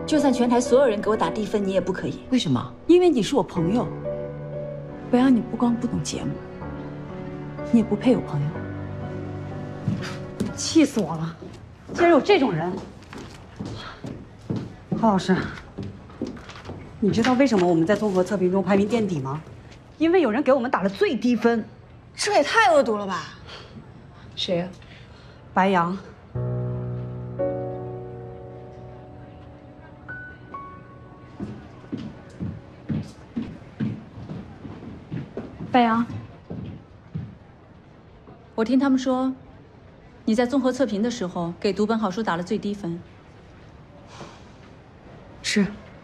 就算全台所有人给我打低分，你也不可以。 为什么？ 因为你是我朋友。白羊，你不光不懂节目，你也不配有朋友。 气死我了！竟然有这种人！何老师，你知道为什么我们在综合测评中排名垫底吗？因为有人给我们打了最低分。 这也太恶毒了吧！ 谁呀？白羊。 白羊，我听他们说，你在综合测评的时候给读本好书打了最低分。 是。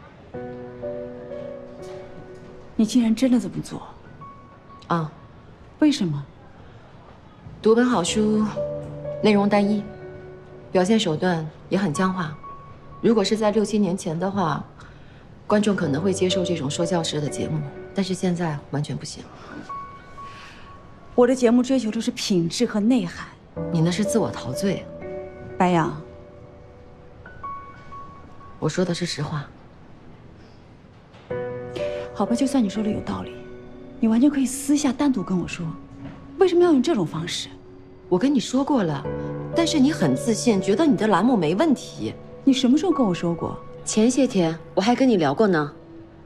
你竟然真的这么做？ 啊。 为什么？ 读本好书，内容单一，表现手段也很僵化。如果是在6、7年前的话，观众可能会接受这种说教式的节目，但是现在完全不行。 我的节目追求的是品质和内涵， 你那是自我陶醉。 白羊， 我说的是实话。 好吧，就算你说的有道理，你完全可以私下单独跟我说，为什么要用这种方式？ 我跟你说过了，但是你很自信，觉得你的栏目没问题。 你什么时候跟我说过？ 前些天我还跟你聊过呢。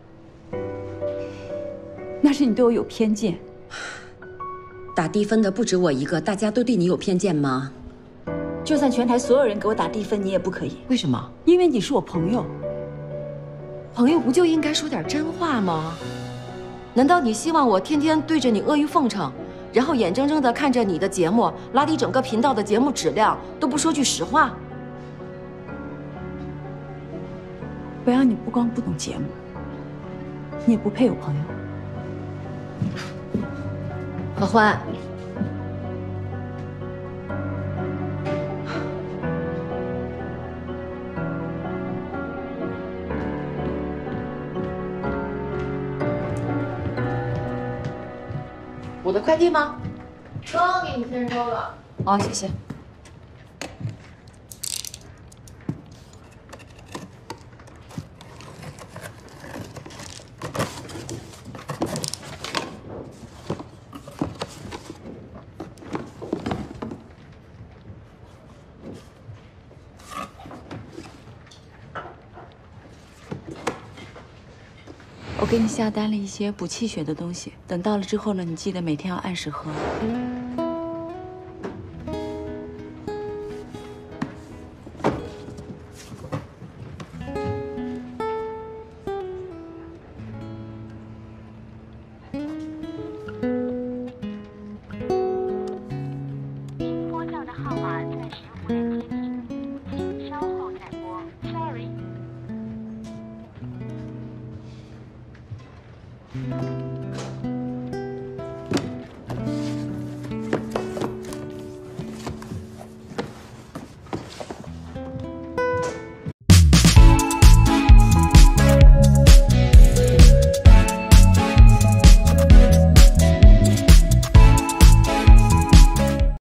那是你对我有偏见。 打低分的不止我一个，大家都对你有偏见吗？ 就算全台所有人给我打低分，你也不可以。 为什么？ 因为你是我朋友。 朋友不就应该说点真话吗？难道你希望我天天对着你阿谀奉承，然后眼睁睁地看着你的节目拉低整个频道的节目质量，都不说句实话？ 白羊，你不光不懂节目，你也不配有朋友。 何欢，我的快递吗？ 刚给你先收了。 好，谢谢。 我给你下单了一些补气血的东西，等到了之后呢，你记得每天要按时喝。 您拨叫的号码暂时无人接听，请稍后再拨。Sorry。